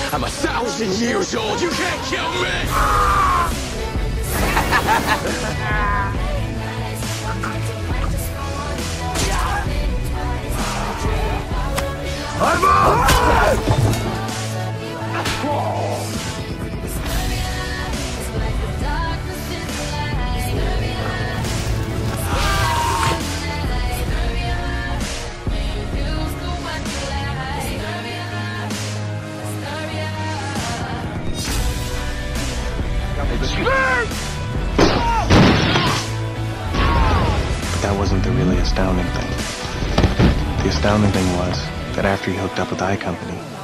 I'm 1,000 years old. You can't kill me. I'm up! But that wasn't the really astounding thing. The astounding thing was that after he hooked up with I Company,